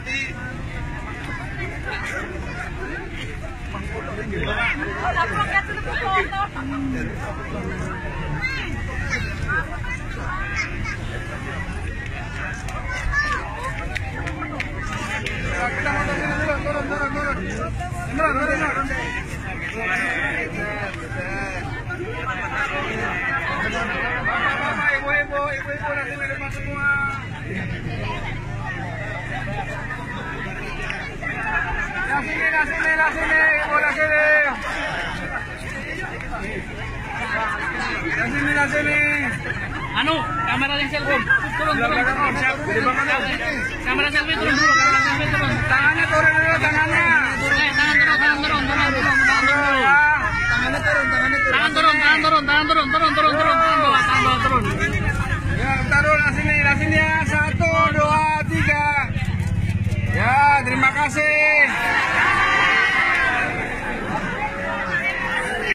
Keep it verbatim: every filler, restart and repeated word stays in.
Ibu-ibu, ibu-ibu nanti menerima semua. Nah sini, nah sini, nah sini, ibu nah sini. Nah sini, nah sini. Anu, kamera yang selfie, turun, turun. Kamera selfie turun dulu, kamera selfie turun. Tangannya turun dulu, tangannya. Eh, tangan turun, tangan turun, tangan turun, tangan turun. Tangannya turun, tangannya turun. Tangan turun, tangan turun, tangan turun, turun, turun, turun, tangan bawah, tangan bawah turun. Ya, taruh nah sini, nah sini ya. Satu, dua, tiga. Ya, terima kasih.